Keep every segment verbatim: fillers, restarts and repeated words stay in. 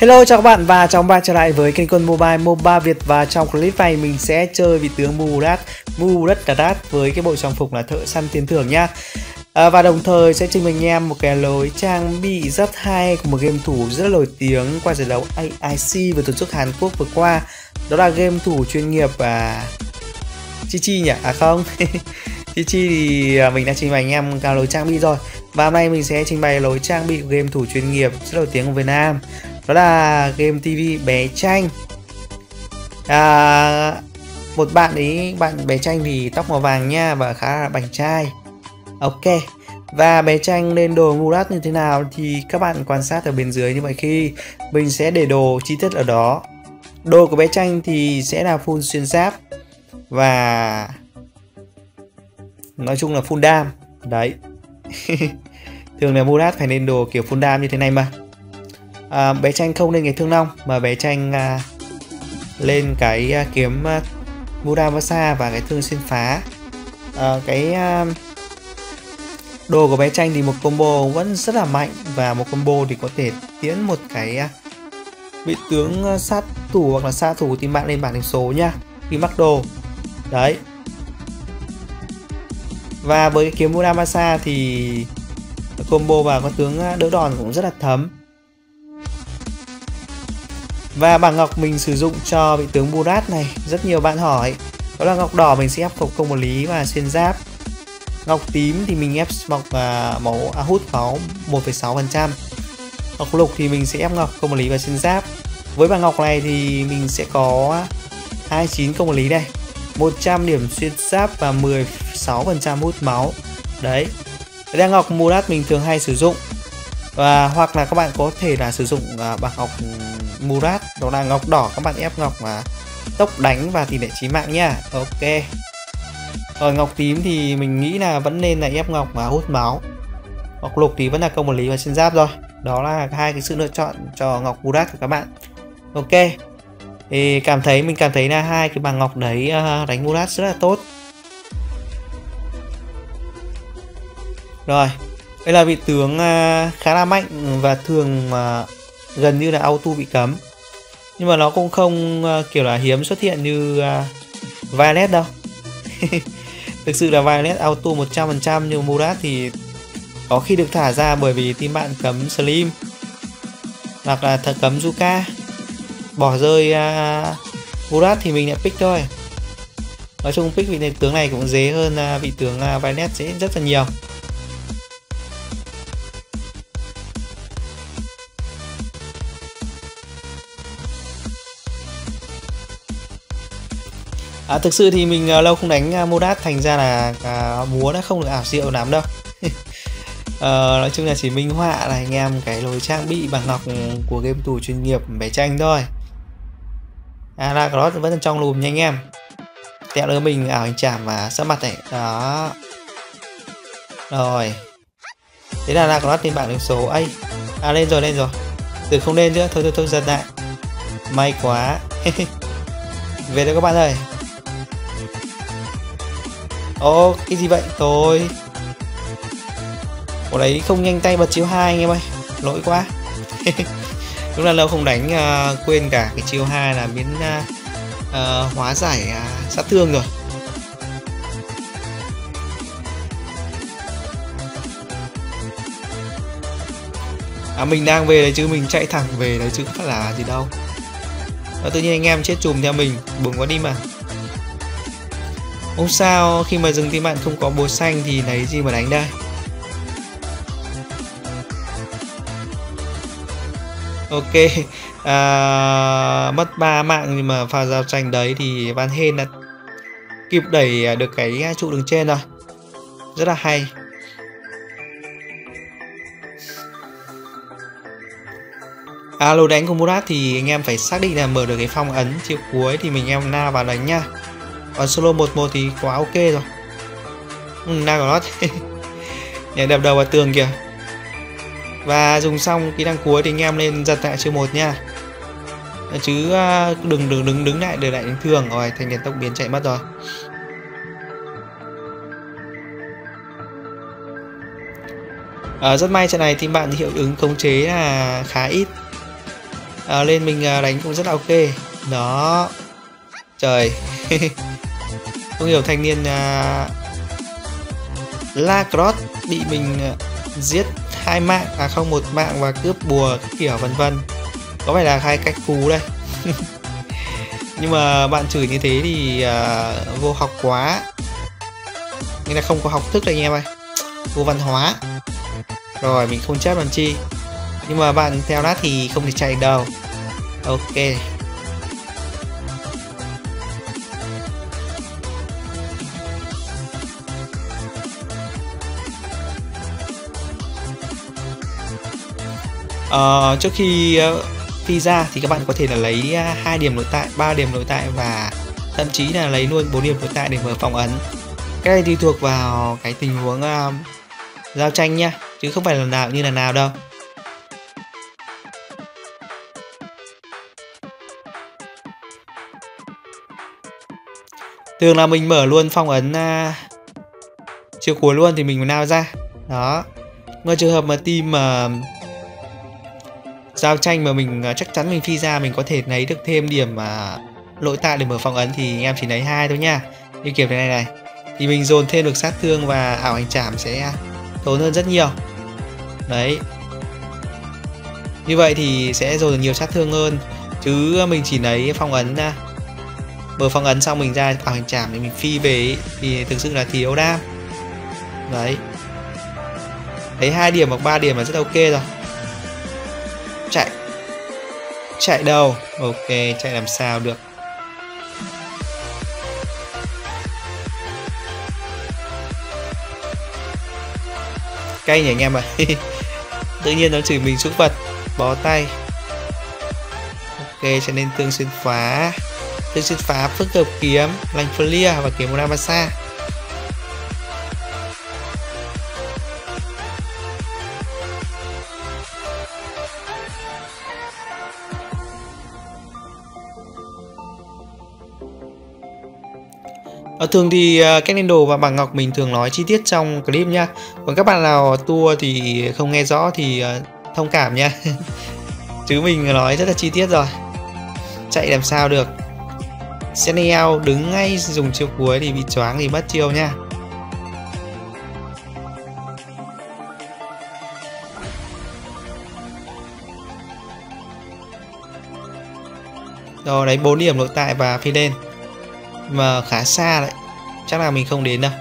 Hello chào các bạn và chào mừng bạn trở lại với kênh Quân Mobile MOBA Việt. Và trong clip này mình sẽ chơi vị tướng Murat Murat Dadat với cái bộ trang phục là thợ săn tiền thưởng nha. À, và đồng thời sẽ trình bày anh em một cái lối trang bị rất hay của một game thủ rất là nổi tiếng qua giải đấu a i xê vừa tổ chức Hàn Quốc vừa qua. Đó là game thủ chuyên nghiệp à, Chi Chi nhỉ? À không Chi Chi thì mình đã trình bày anh em cả lối trang bị rồi. Và hôm nay mình sẽ trình bày lối trang bị của game thủ chuyên nghiệp rất nổi tiếng của Việt Nam. Đó là game ti vi Bé Tranh. à, Một bạn ấy, bạn Bé Tranh thì tóc màu vàng nha và khá là bảnh trai. Ok. Và Bé Tranh lên đồ Murat như thế nào thì các bạn quan sát ở bên dưới như vậy, khi mình sẽ để đồ chi tiết ở đó. Đồ của Bé Tranh thì sẽ là full xuyên giáp và nói chung là full đam. Đấy. Thường là Murat phải lên đồ kiểu full đam như thế này mà. À, Bé Tranh không lên cái thương long mà Bé Tranh à, lên cái à, kiếm à, Muramasa và cái thương xuyên phá. à, Cái à, đồ của Bé Tranh thì một combo vẫn rất là mạnh, và một combo thì có thể tiến một cái à, vị tướng à, sát thủ hoặc là sát thủ thì bạn lên bảng điểm số nhá khi mắc đồ. Đấy. Và với cái kiếm Muramasa thì combo vào con tướng đỡ đòn cũng rất là thấm. Và bảng ngọc mình sử dụng cho vị tướng Murat này rất nhiều bạn hỏi, đó là ngọc đỏ mình sẽ ép phục công một lý và xuyên giáp. Ngọc tím thì mình ép mọc uh, máu à, hút máu một phẩy sáu phần trăm. Ngọc lục thì mình sẽ ép ngọc công một lý và xuyên giáp. Với bảng ngọc này thì mình sẽ có hai mươi chín công một lý này, một trăm điểm xuyên giáp và mười sáu phần trăm hút máu. Đấy. Đây là ngọc Murat mình thường hay sử dụng. Và hoặc là các bạn có thể là sử dụng uh, bảng ngọc Murat, đó là ngọc đỏ các bạn ép ngọc mà tốc đánh và tỷ lệ chí mạng nha. Ok. Rồi ngọc tím thì mình nghĩ là vẫn nên là ép ngọc mà hút máu. Ngọc lục thì vẫn là công một lý và xuyên giáp rồi. Đó là hai cái sự lựa chọn cho ngọc Murat của các bạn. Ok. Thì cảm thấy mình cảm thấy là hai cái bảng ngọc đấy uh, đánh Murat rất là tốt. Rồi. Đây là vị tướng uh, khá là mạnh và thường uh, gần như là auto bị cấm. Nhưng mà nó cũng không uh, kiểu là hiếm xuất hiện như uh, Violet đâu. Thực sự là Violet auto một trăm phần trăm, nhưng Murat thì có khi được thả ra bởi vì team bạn cấm Slim hoặc là thật cấm Zuka. Bỏ rơi uh, Murat thì mình lại pick thôi. Nói chung pick vị tướng này cũng dễ hơn uh, vị tướng uh, Violet dễ rất là nhiều. À, thực sự thì mình uh, lâu không đánh uh, Murat, thành ra là uh, múa nó không được ảo diệu lắm đâu. uh, Nói chung là chỉ minh họa là anh em cái lối trang bị bằng ngọc của game thủ chuyên nghiệp Bé Tranh thôi. À là đó vẫn trong lùm nha anh em. Tẹo nữa mình ảo hình chạm và sắp mặt này. Đó. Rồi. Thế là Lagrot trên bảng điểm số. Ây. À lên rồi lên rồi. Từ không lên nữa. Thôi thôi thôi giật lại. May quá. Về đây các bạn ơi. Ô cái gì vậy? Thôi. Ủa đấy không nhanh tay bật chiêu hai anh em ơi. Lỗi quá. Đúng là lâu không đánh uh, quên cả cái chiêu hai là biến uh, uh, hóa giải uh, sát thương rồi. À mình đang về đấy chứ, mình chạy thẳng về đấy chứ không phải là gì đâu. Và tự nhiên anh em chết chùm theo mình, buồn quá đi mà. Không sao, khi mà dừng team bạn không có bố xanh thì lấy gì mà đánh đây. Ok. À, mất ba mạng nhưng mà pha giao tranh đấy thì Van Hên đã kịp đẩy được cái trụ đường trên rồi. Rất là hay. À, lối đánh của Murat thì anh em phải xác định là mở được cái phong ấn chiều cuối thì mình em na vào đánh nha. Còn solo một một thì quá ok rồi. Ừ, na của nó nhảy đập đầu vào tường kìa. Và dùng xong kỹ năng cuối thì anh em lên giật lại chiêu một nha. Chứ đừng đừng đứng đứng lại để lại đánh thường. Rồi thành điện tốc biến chạy mất rồi. À, rất may trận này team bạn hiệu ứng khống chế là khá ít. à, lên mình đánh cũng rất là ok. Đó. Trời. Không hiểu thanh niên uh, Lacrosse bị mình uh, giết hai mạng, à không, một mạng và cướp bùa kiểu vân vân. Có phải là hai cách cú đây. Nhưng mà bạn chửi như thế thì uh, vô học quá. Nên là không có học thức đây anh em ơi. Vô văn hóa. Rồi mình không chấp làm chi. Nhưng mà bạn theo nát thì không thể chạy đâu. Ok. Uh, trước khi uh, phi ra thì các bạn có thể là lấy uh, hai điểm nội tại, ba điểm nội tại và thậm chí là lấy luôn bốn điểm nội tại để mở phong ấn. Cái này tùy thuộc vào cái tình huống uh, giao tranh nha, chứ không phải là nào như là nào đâu. Thường là mình mở luôn phong ấn uh, chiều cuối luôn thì mình mới nào ra. Đó. Ngoài trường hợp mà team mà uh, giao tranh mà mình uh, chắc chắn mình phi ra mình có thể lấy được thêm điểm uh, nội tại để mở phong ấn thì anh em chỉ lấy hai thôi nha. Như kiểu thế này này thì mình dồn thêm được sát thương và ảo hành trảm sẽ tốn hơn rất nhiều. Đấy. Như vậy thì sẽ dồn được nhiều sát thương hơn. Chứ mình chỉ lấy phong ấn uh, mở phong ấn xong mình ra ảo hành trảm để mình phi về thì thực sự là thiếu đam. Đấy. Lấy hai điểm hoặc ba điểm là rất ok rồi. Chạy. Chạy đâu? Ok, chạy làm sao được. Cay nhỉ anh em ạ. Tự nhiên nó chửi mình súc vật. Bó tay. Ok, cho nên tương xuyên phá. Tương xuyên phá phức hợp kiếm, lành Flia và kiếm Muramasa. Ở thường thì uh, cách lên đồ và bảng ngọc mình thường nói chi tiết trong clip nha. Còn các bạn nào tua thì không nghe rõ thì uh, thông cảm nha. Chứ mình nói rất là chi tiết rồi. Chạy làm sao được. Seniel đứng ngay dùng chiêu cuối thì bị choáng thì mất chiêu nha. Rồi đấy, bốn điểm nội tại và phi lên. Mà khá xa đấy. Chắc là mình không đến đâu.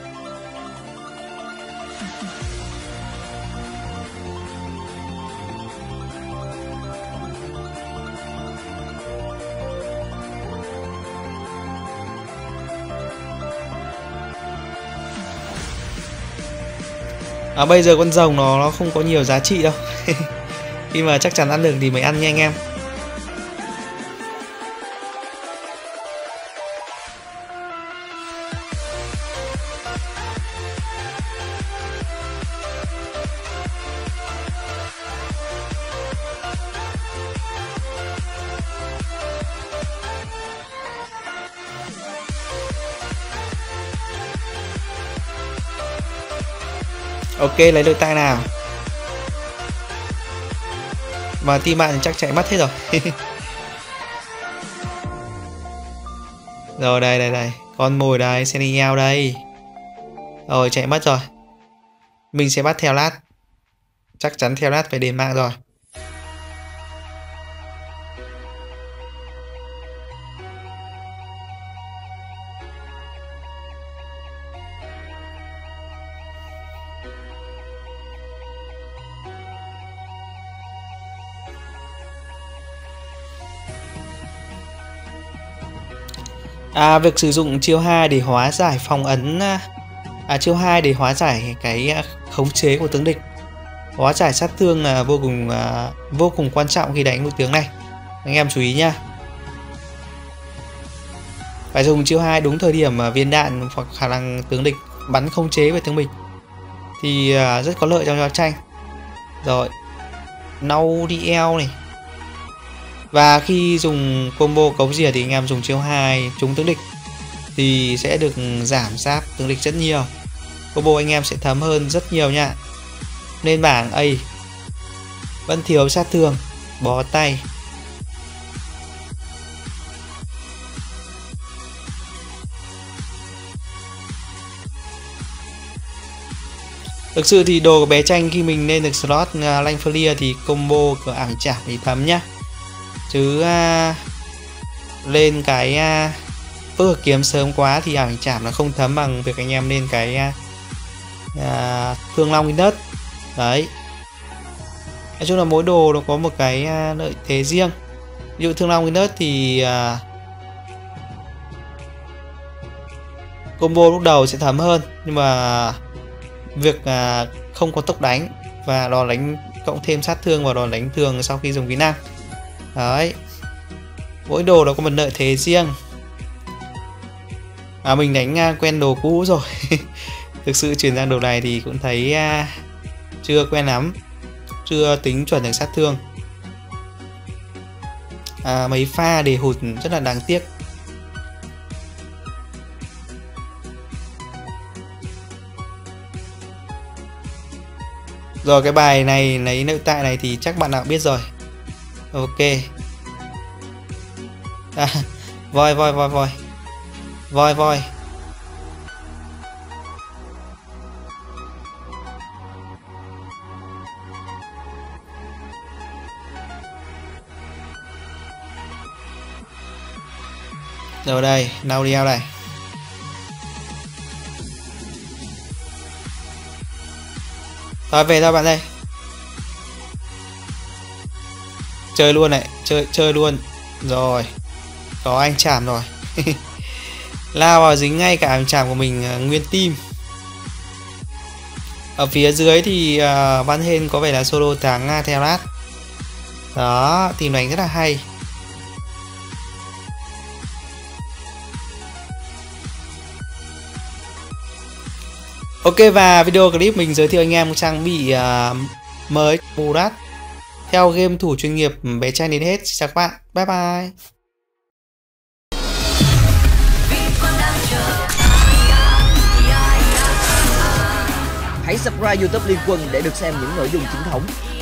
À, bây giờ con rồng nó, nó không có nhiều giá trị đâu. Khi mà chắc chắn ăn được thì mới ăn nha anh em. Ok, lấy nội tại nào. Mà team bạn chắc chạy mất hết rồi. Rồi đây đây đây, con mồi đây, Seniel đây. Rồi chạy mất rồi. Mình sẽ bắt theo lát. Chắc chắn theo lát phải đền mạng rồi. À, việc sử dụng chiêu hai để hóa giải phong ấn, à chiêu hai để hóa giải cái khống chế của tướng địch, hóa giải sát thương là vô cùng à, vô cùng quan trọng khi đánh một tướng này. Anh em chú ý nha. Phải dùng chiêu hai đúng thời điểm mà viên đạn hoặc khả năng tướng địch bắn khống chế về tướng mình thì à, rất có lợi trong giao tranh. Rồi, Naudiel này. Và khi dùng combo cấu rìa thì anh em dùng chiêu hai trúng tướng địch thì sẽ được giảm giáp tướng địch rất nhiều. Combo anh em sẽ thấm hơn rất nhiều nha. Nên bảng A vẫn thiếu sát thương, bó tay, Thực sự thì đồ của bé Tranh khi mình lên được slot uh, Langfelier thì combo của ảo hình chạm thì thấm nhá. Chứ uh, lên cái uh, phức hợp kiếm sớm quá thì ảo hình chạm nó không thấm bằng việc anh em lên cái uh, uh, Thương Long in đất. Đấy. Nói chung là mỗi đồ nó có một cái uh, lợi thế riêng. Ví dụ Thương Long in đất thì uh, combo lúc đầu sẽ thấm hơn, nhưng mà việc à, không có tốc đánh và đòn đánh cộng thêm sát thương vào đòn đánh thường sau khi dùng kỹ năng. Đấy, mỗi đồ nó có một lợi thế riêng. À, mình đánh à, quen đồ cũ rồi. Thực sự chuyển sang đồ này thì cũng thấy à, chưa quen lắm, chưa tính chuẩn được sát thương. À, mấy pha để hụt rất là đáng tiếc. Rồi, cái bài này lấy nội tại này thì chắc bạn nào biết rồi. Ok. À, voi voi voi voi voi voi. Rồi đây, nào đi ao này. Rồi, về thôi bạn ơi. Chơi luôn này, chơi chơi luôn. Rồi, có anh chạm rồi. Lao vào dính ngay cả anh chạm của mình uh, nguyên team. Ở phía dưới thì uh, Van Hên có vẻ là solo thắng uh, theo lát. Đó, team đánh rất là hay. Ok, và video clip mình giới thiệu anh em trang bị uh, mới Murat theo game thủ chuyên nghiệp bé Tranh đến hết. Chào các bạn, bye bye. Hãy subscribe YouTube Liên Quân để được xem những nội dung chính thống.